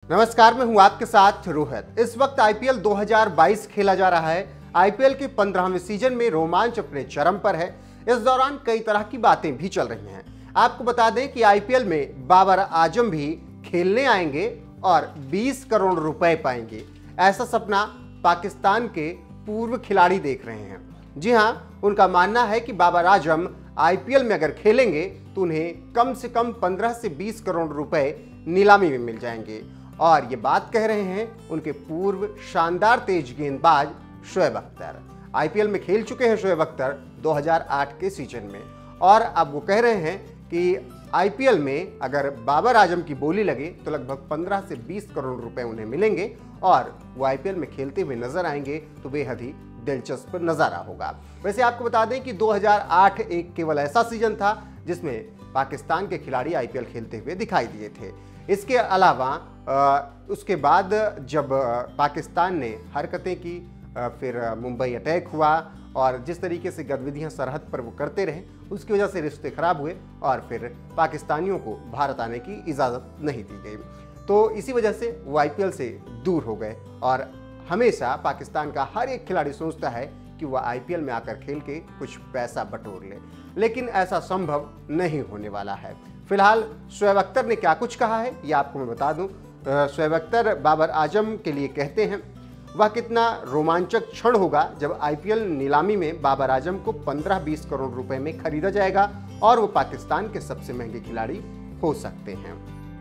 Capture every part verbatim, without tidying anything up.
नमस्कार, मैं हूं आपके साथ रोहित। इस वक्त आईपीएल दो हज़ार बाईस खेला जा रहा है। आईपीएल के पंद्रहवें सीजन में रोमांच अपने चरम पर है। इस दौरान कई तरह की बातें भी चल रही हैं। आपको बता दें कि आईपीएल में बाबर आजम भी खेलने आएंगे और बीस करोड़ रुपए पाएंगे। ऐसा सपना पाकिस्तान के पूर्व खिलाड़ी देख रहे हैं। जी हां, उनका मानना है कि बाबर आजम आईपीएल में अगर खेलेंगे तो उन्हें कम से कम पंद्रह से बीस करोड़ रुपए नीलामी में मिल जाएंगे। और ये बात कह रहे हैं उनके पूर्व शानदार तेज गेंदबाज शोएब अख्तर। आईपीएल में खेल चुके हैं शोएब अख्तर दो हज़ार आठ के सीजन में, और अब वो कह रहे हैं कि आईपीएल में अगर बाबर आजम की बोली लगे तो लगभग पंद्रह से बीस करोड़ रुपए उन्हें मिलेंगे और वो आईपीएल में खेलते हुए नजर आएंगे तो बेहद ही दिलचस्प नजारा होगा। वैसे आपको बता दें कि दो हज़ार आठ एक केवल ऐसा सीजन था जिसमें पाकिस्तान के खिलाड़ी आईपीएल खेलते हुए दिखाई दिए थे। इसके अलावा उसके बाद जब पाकिस्तान ने हरकतें की, फिर मुंबई अटैक हुआ और जिस तरीके से गतिविधियां सरहद पर वो करते रहे, उसकी वजह से रिश्ते खराब हुए और फिर पाकिस्तानियों को भारत आने की इजाज़त नहीं दी गई। तो इसी वजह से वो आईपीएल से दूर हो गए और हमेशा पाकिस्तान का हर एक खिलाड़ी सोचता है कि वह आईपीएल में आकर खेल के कुछ पैसा बटोर ले, लेकिन ऐसा संभव नहीं होने वाला है। फिलहाल शोएब अख्तर ने क्या कुछ कहा है ये आपको मैं बता दूं। शोएब अख्तर बाबर आजम के लिए कहते हैं, वह कितना रोमांचक क्षण होगा जब आईपीएल नीलामी में बाबर आजम को पंद्रह बीस करोड़ रुपए में खरीदा जाएगा और वो पाकिस्तान के सबसे महंगे खिलाड़ी हो सकते हैं।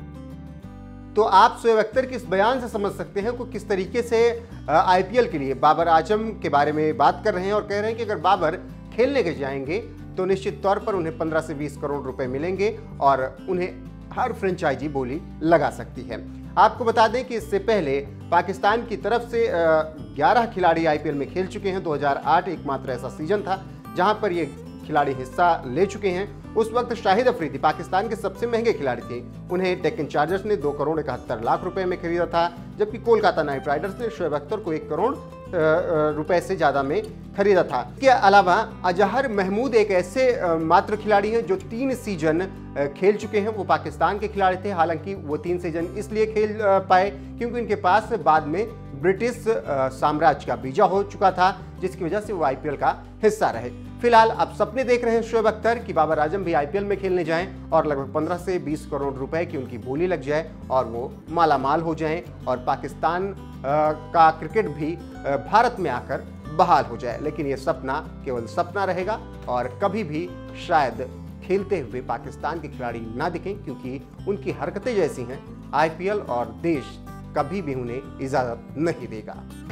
तो आप शोएब अख्तर के इस बयान से समझ सकते हैं कि किस तरीके से आईपीएल के लिए बाबर आजम के बारे में बात कर रहे हैं और कह रहे हैं कि अगर बाबर खेलने के जाएंगे तो निश्चित तौर पर उन्हें पंद्रह से बीस करोड़ रुपए मिलेंगे और उन्हें हर फ्रेंचाइजी बोली लगा सकती है। आपको बता दें कि इससे पहले पाकिस्तान की तरफ से ग्यारह खिलाड़ी आईपीएल में खेल चुके हैं। दो हज़ार आठ एकमात्र ऐसा सीजन था जहां पर ये खिलाड़ी हिस्सा ले चुके हैं। उस वक्त शाहिद अफरीदी पाकिस्तान के सबसे महंगे खिलाड़ी थे। उन्हें डेक्कन चार्जर्स ने दो करोड़ इकहत्तर लाख रुपए में खरीदा था, जबकि कोलकाता नाइट राइडर्स ने शोएब अख्तर को एक करोड़ रुपए से ज़्यादा में खरीदा था। इसके अलावा अजहर महमूद एक ऐसे मात्र खिलाड़ी हैं जो तीन सीजन खेल चुके हैं। वो पाकिस्तान के खिलाड़ी थे, हालांकि वो तीन सीजन इसलिए खेल पाए क्योंकि उनके पास बाद में ब्रिटिश साम्राज्य का वीजा हो चुका था, जिसकी वजह से वो आईपीएल का हिस्सा रहे। फिलहाल अब सपने देख रहे हैं शोएब अख्तर कि बाबर आजम भी आईपीएल में खेलने जाएं और लगभग पंद्रह से बीस करोड़ रुपए की उनकी बोली लग जाए और वो माला माल हो जाएं और पाकिस्तान का क्रिकेट भी भारत में आकर बहाल हो जाए। लेकिन ये सपना केवल सपना रहेगा और कभी भी शायद खेलते हुए पाकिस्तान के खिलाड़ी ना दिखें, क्योंकि उनकी हरकतें जैसी हैं आईपीएल और देश कभी भी उन्हें इजाजत नहीं देगा।